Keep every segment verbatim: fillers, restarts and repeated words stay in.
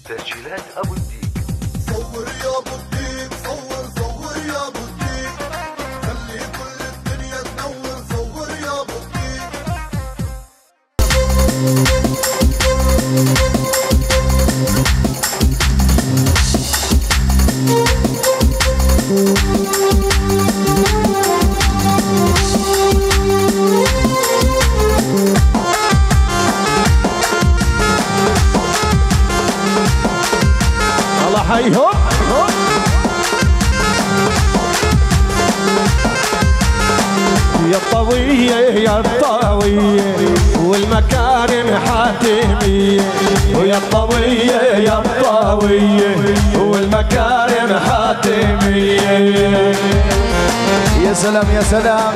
تسجيلات ابو الديك. صور يا ابو الديك، صور صور يا ابو الديك، خلي كل الدنيا تنور. صور يا ابو الديك. الله حيهم يا الطوية يا الطوية والمكارم حاتمية، ويا الطوية يا الطوية والمكارم حاتمية. يا سلام يا سلام.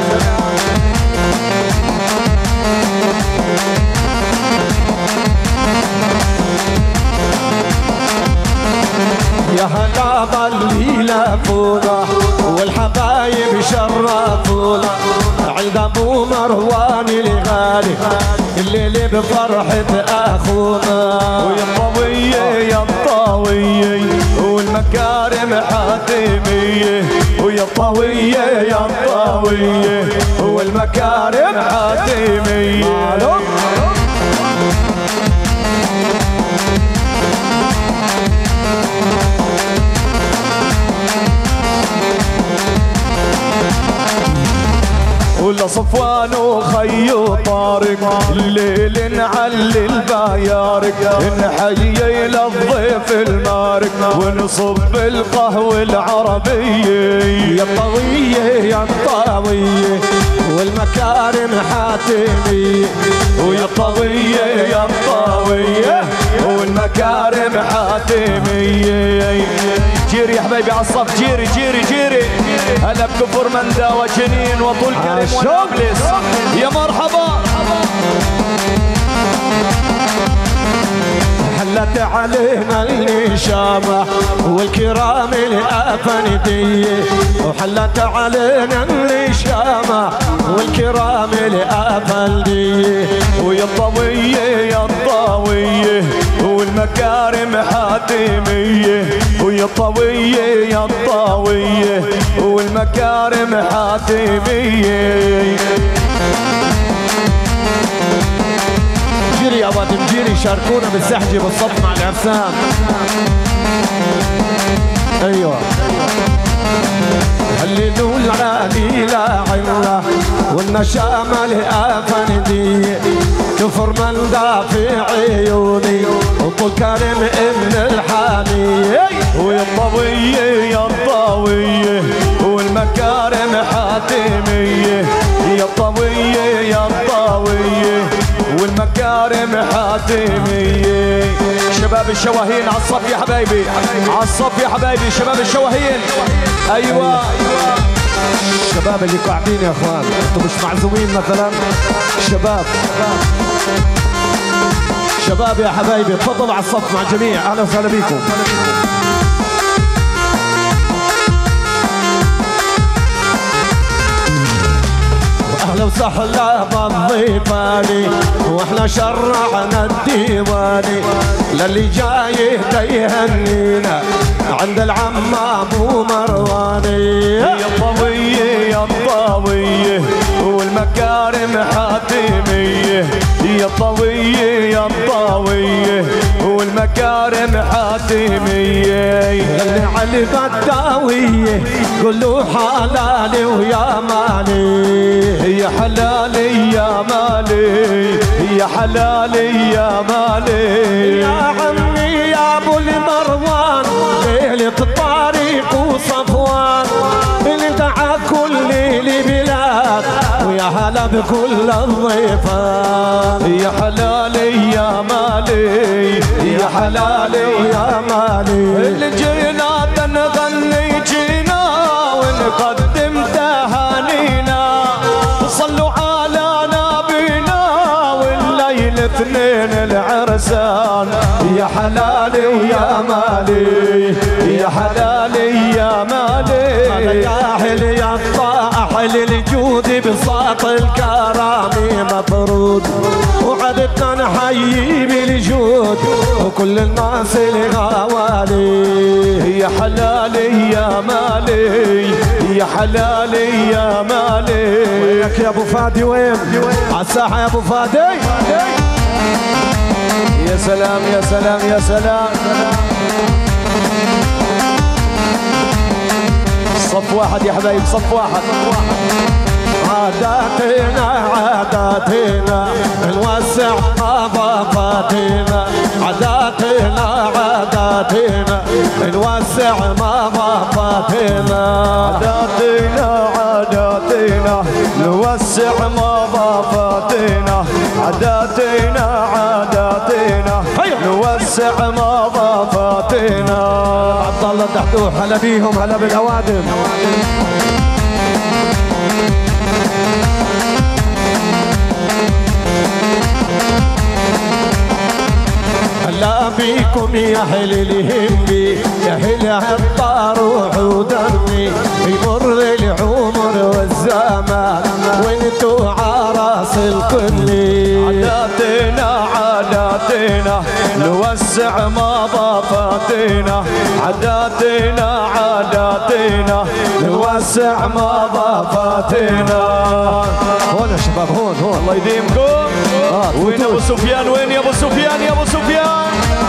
يا هلا ضلي لفونا والحبايب شرفونا عند ابو مروان الغالي الليل بفرحة اخونا. ويا الطوية يا الطوية والمكارم حاتمية، ويا الطوية يا الطوية والمكارم حاتمية. ولا صفوان وخيو طارق الليل نعلي البيارق، نحيي للضيف المارق ونصب القهوة العربية. يا الطوية يا الطوية والمكارم حاتمية، ويا الطوية يا الطوية والمكارم حاتمية. جيري يا حبايبي عالصف، جيري جيري جيري. هلا بكفر مندا وجنين وطول كريم ونابلس. يا مرحبا. حلت علينا النشامة والكرام الأفندية، وحلت علينا النشامة والكرام الأفندية. ويا الطوية يا الطوية والمكارم حاتمية، ويا الطوية يا الطوية والمكارم حاتمية. جيري يا وادم جيري، شاركونا بالسحجة بالصف مع العرسان. ايوه هللوا العالي لا علا والنشامة لأفندية، كفر من دافع عيوني وطول كريم ابن الحامية. ويا الطوية يا الطوية والمكارم حاتمية، يا الطوية يا الطوية والمكارم حاتمية. شباب الشواهين عالصف يا حبايبي، عالصف يا حبايبي شباب الشواهين. ايوه الشباب اللي قاعدين يا اخوان انتم مش معزومين مثلا؟ شباب شباب يا حبايبي تفضلوا على الصف مع الجميع. اهلا وسهلا بكم. اهلا وسهلا بالضيفاني واحنا شرعنا الديواني للي جاي يهنينا عند العم ابو مرواني. يا الطوية يا الطوية والمكارم حاتمية، يا الطوية يا الطوية والمكارم حاتمية. اللي علي بداوية كله حلالي ويا مالي، يا حلالي يا مالي، يا حلالي يا مالي. يا عمي يا ابو المروان ليلة الطريق وصفوان اللي دعا كل البلاد ويا هلا بكل الضيفان. يا حلالي يا مالي، يا حلالي يا مالي. اللي جينا تنغني جينا ونقدم تهانينا، صلوا على نبينا والليل اثنين العرسان. يا حلالي يا مالي، يا حلالي يا مالي. يا حل يا الطاحل الجود بساط الكرامي مفروض وعدتنا ونحيي بالجود وكل الناس الغوالي. يا حلالي يا مالي يا حلالي يا مالي. وينك يا ابو فادي؟ وين عالساحه يا ابو فادي؟ يا سلام يا سلام يا سلام. صف واحد يا حبايب، صف واحد. عاداتنا عاداتنا نوسع مضافاتنا، عاداتنا عاداتنا نوسع مضافاتنا، عاداتنا عاداتنا نوسع مضافاتنا، عاداتنا عاداتنا نوسع مضافاتنا. عبد الله الدحدوح هلا بيهم، هلا بالاوادم. هلا بيكم يا اهل الهمي، يا اهل عطار ودمي، يمر العمر والزمان وانتو عراس الكل. عاداتنا عاداتنا نوسع مضافاتنا، عاداتنا عاداتنا نوسع مضافاتنا. هون يا شباب، هون هون الله يديمكم. آه وين ابو سفيان؟ وين يا ابو سفيان؟ يا ابو سفيان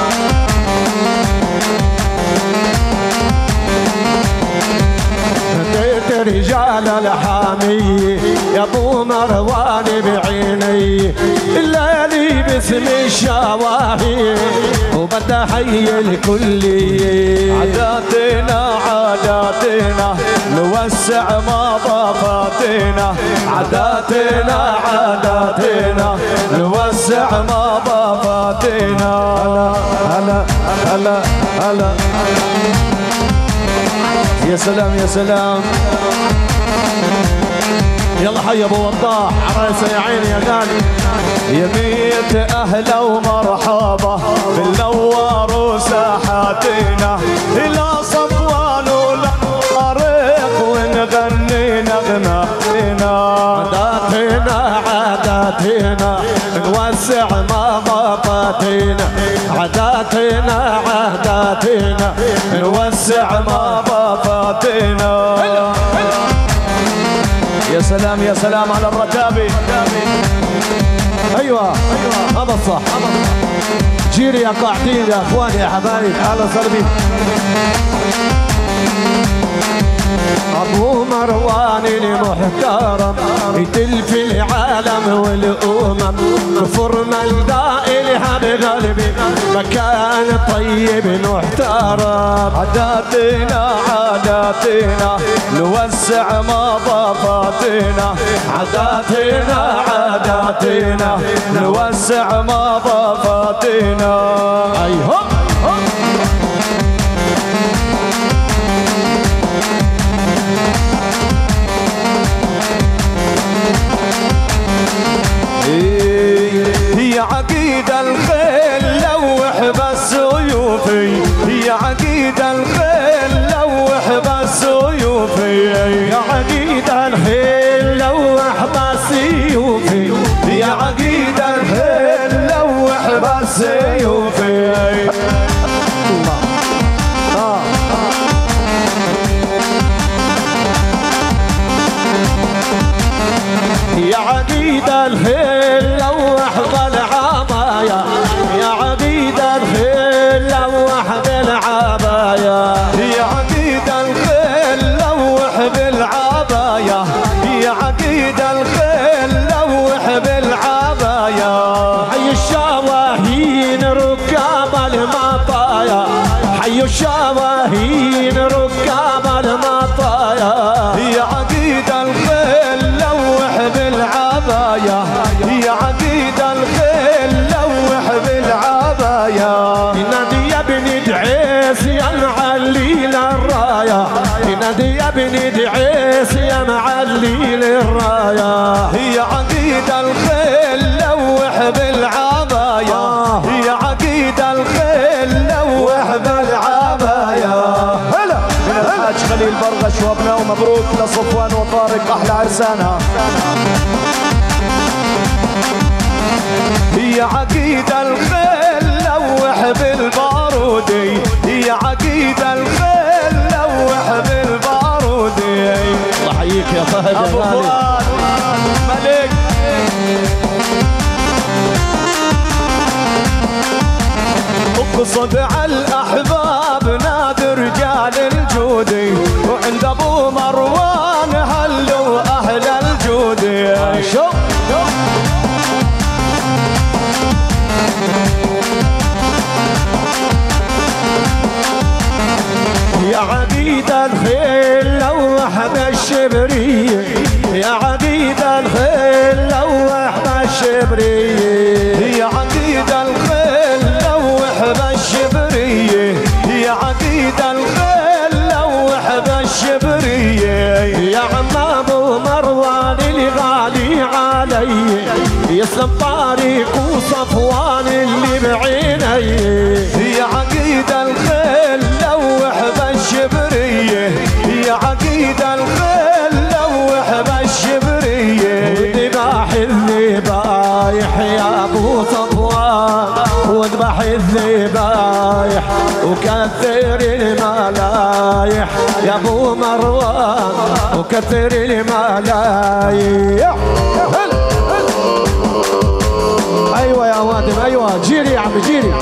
بديت رجال الحامية يا ابو مروان بعيني، الليالي باسم الشواهي وبدها حي الكلية. عاداتنا عاداتنا نوسع مضافاتنا، عاداتنا عاداتنا نوسع مضافاتنا. هلا هلا هلا يا سلام يا سلام. يلا حي ابو وضاح عرايسه يا عيني يا غالي. يا ميت اهلا ومرحبا بالنوار وساحاتنا، الى صفوان والطريق ونغني نغماتنا. عاداتنا عاداتنا نوسع مضافاتنا، عاداتنا عاداتنا نوسع مضافاتنا. يا سلام يا سلام على الرتابي. ايوه هذا الصح. جيري يا قاعدين يا اخواني يا حبايب، اهلا وسهلا. ابو مروان المحترم يدل في العالم والامم، كفر من دائلها بقلبي مكان طيب محترم. عاداتنا عاداتنا نوسع مضافاتنا، عاداتنا عاداتنا نوسع مضافاتنا. اي هوب هوب. هي عقيد الخيل لوح بس سيوفي، هي عقيد الخيل لوح بس سيوفي، يا عقيد الخيل لوح بس سيوفي، يا عقيد الخيل لوح بس سيوفي. يا عقيد الخيل لوح بالعبايا، يا عقيد الخيل لوح بالعبايا، يا عقيد الخيل لوح بالعبايا، يا عقيد الخيل لوح بالعبايا. حي الشواهين ركاب المطايا، حي الشواهين ركاب المطايا. يا عقيد الخيل لوح بالعبايا، يا عقيد الخيل لوح بالعبايا. ينادي يا ابن دعيس يا معلي للراية، ينادي يا ابن دعيس يا معلي للراية. هي عقيد الخيل لوح بالعبايا، هي عقيد الخيل لوح بالعبايا. هلا من الحاج خليل برغش وابنائه، مبروك لصفوان وطارق احلى عرسانها. هي يا عقيد الخيل لوح بالبارودي يا عقيد الخيل لوح بالبارودي. الله يحييك يا فهد ابو فؤاد ملك. اقصد على الاحباب نادي رجال الجودي وعند ابو مروان هلوا اهل الجودي. شوف يا عقيد الخيل لوح بالشبرية يا عقيد الخيل لوح بالشبرية يا عقيد الخيل لوح بالشبرية يا عقيد الخيل لوح بالشبرية. يا عم ابو مروان الغالي علي يسلم طريق وصفوان اللي بعيني. يا عقيد الخيل لوح بالشبرية يا عقيد الخيل لوح بالشبرية. وذبح الذبايح يا ابو صفوان وذبح الذبايح وكثر الملايح يا ابو مروان وكثر الملايح. ايوه يا وادم ايوه جيري يا عم جيري.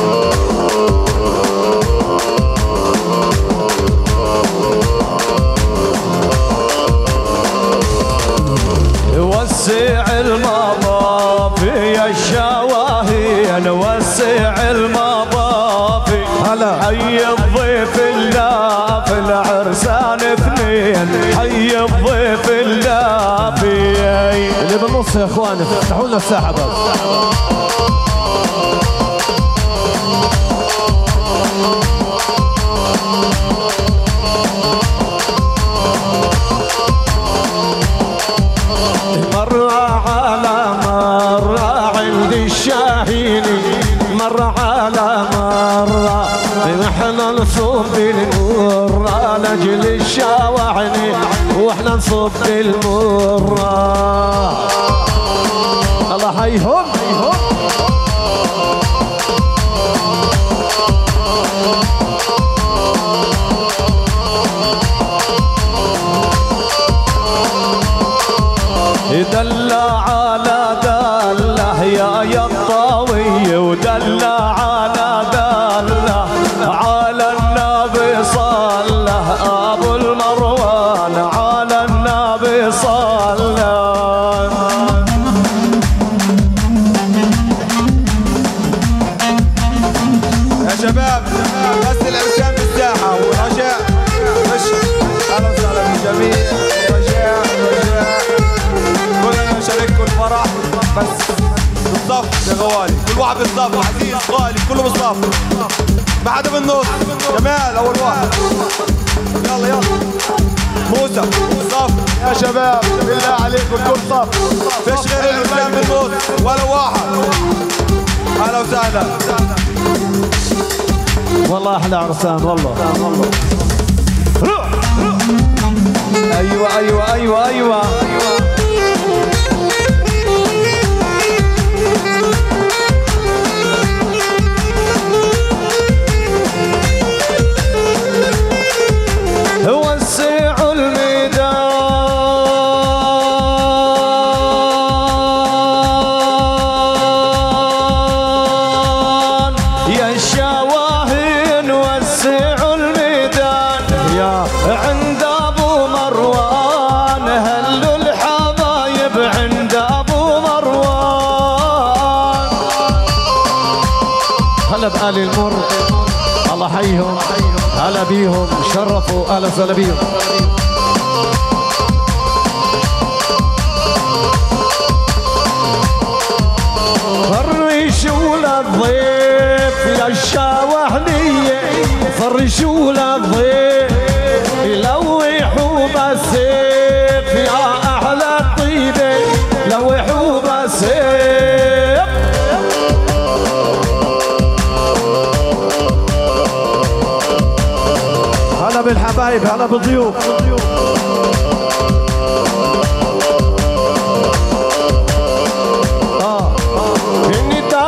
وسع المطافي يا الشواهين وسع المطافي هلا حي الضيف الله في العرسان اثنين حي الضيف الله في اللي بالنص يا اخواني افتحوا لنا الساحه بس. مرة على مرة عند الشاهيني مرة على مرة احنا نصب المرة لاجل الشاوعني واحنا نصب المرة. الله حيهم دلع على دله يا يا الطاوية ودلع على دله على النبي صلى ابو المروان على النبي صلى. يا شباب بس الارسام بالساحه ورجاء مش اهلا وسهلا بالجميع. رجاء رجاء كلنا نشارككم الفرح بس بالصف يا غوالي كل واحد بالصف. عزيز غالي كله بالصف ما حدا بالنص. جمال اول واحد يلا يلا. موسى صف يا شباب بالله عليكم كل صف فيش غير الارسام بالنص ولا واحد. اهلا وسهلا. والله احلى عرسان والله. ايوه ايوه ايوه ايوه وسعوا الميدان يا الشواهين وسعوا الميدان يا عند ابو مروان هلوا الحبايب عند ابو مروان. هلا بآل المر الله حيهم هلا بيهم شرفوا اهلا وسهلا بيهم. فرشوا للضيف يا الشاوهنية فرشوا للضيف لوحوا بالسيف يا احلى الطيبة لوحوا بالسيف. هلا بالحبايب هلا بالضيوف. اه اني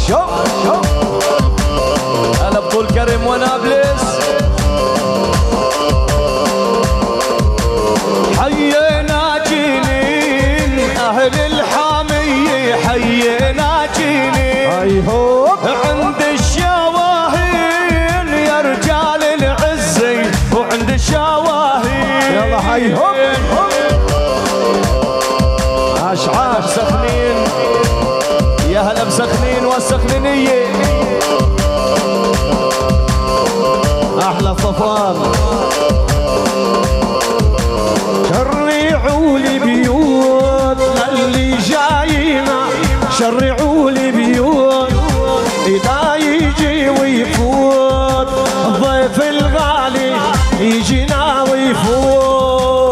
شو شو هلا بطول كرم ونابلس حيينا جنين اهل الحامية حيينا جنين ايهو عند الشواهين يا رجال العزي وعند الشواهين يلا حيهم عاش عاش سخنين يا هلا بسخنين والسخنينية احلى صفان شرعوا لي بيوت للي جاينا شرعوا لي بيوت اذا يجي ويفوت الضيف الغالي يجينا ويفوت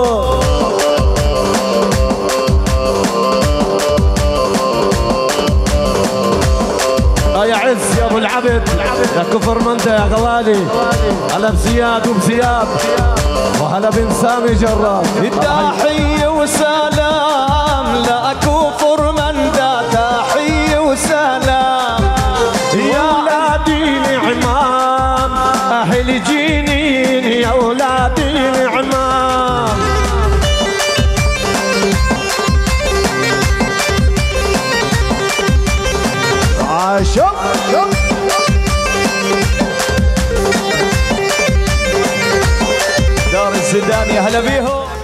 يا عز يا ابو العبد يا كفر منده يا غوالي هلا بزياد وبزياد وهلا بن سامي جراد تحية وسلام لا كفر منده تحية وسلام يا ولادي نعمان اهل جنين يا ولادي نعمان عاشق دار الزيدان يا هلا بيهم